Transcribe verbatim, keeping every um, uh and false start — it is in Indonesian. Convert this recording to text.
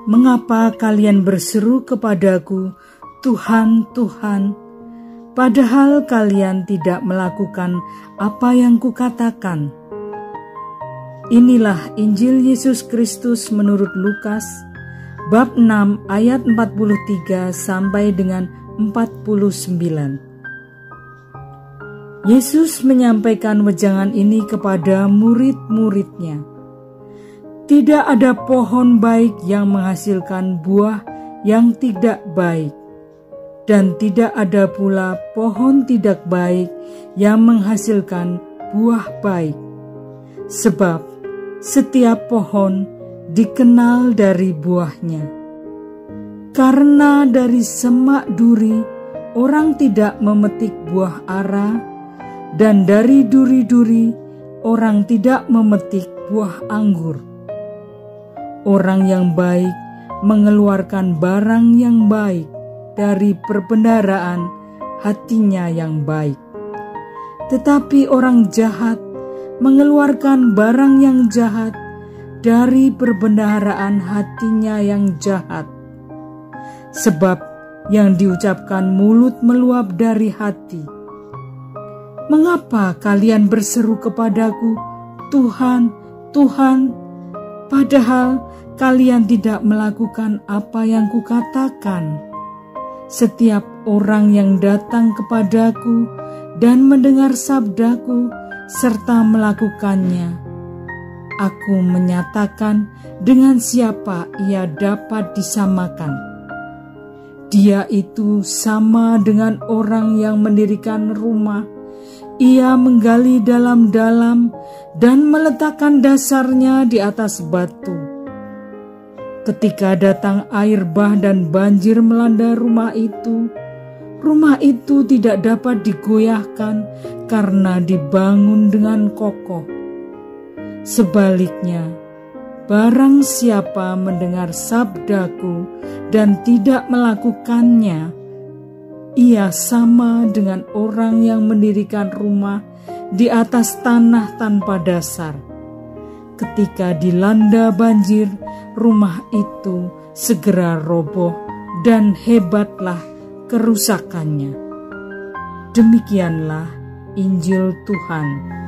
Mengapa kalian berseru kepadaku, Tuhan, Tuhan, padahal kalian tidak melakukan apa yang kukatakan? Inilah Injil Yesus Kristus menurut Lukas, bab enam ayat empat puluh tiga sampai dengan empat puluh sembilan. Yesus menyampaikan wejangan ini kepada murid-muridnya. Tidak ada pohon baik yang menghasilkan buah yang tidak baik, dan tidak ada pula pohon tidak baik yang menghasilkan buah baik. Sebab setiap pohon dikenal dari buahnya. Karena dari semak duri orang tidak memetik buah ara, dan dari duri-duri orang tidak memetik buah anggur. Orang yang baik mengeluarkan barang yang baik dari perbendaharaan hatinya yang baik. Tetapi orang jahat mengeluarkan barang yang jahat dari perbendaharaan hatinya yang jahat. Sebab yang diucapkan mulut meluap dari hati. Mengapa kalian berseru kepadaku, Tuhan, Tuhan, padahal kalian tidak melakukan apa yang kukatakan? Setiap orang yang datang kepadaku dan mendengar sabdaku serta melakukannya, aku menyatakan dengan siapa ia dapat disamakan. Dia itu sama dengan orang yang mendirikan rumah. Ia menggali dalam-dalam dan meletakkan dasarnya di atas batu. Ketika datang air bah dan banjir melanda rumah itu, rumah itu tidak dapat digoyahkan karena dibangun dengan kokoh. Sebaliknya, barang siapa mendengar sabdaku dan tidak melakukannya, ia sama dengan orang yang mendirikan rumah di atas tanah tanpa dasar. Ketika dilanda banjir, rumah itu segera roboh dan hebatlah kerusakannya. Demikianlah Injil Tuhan.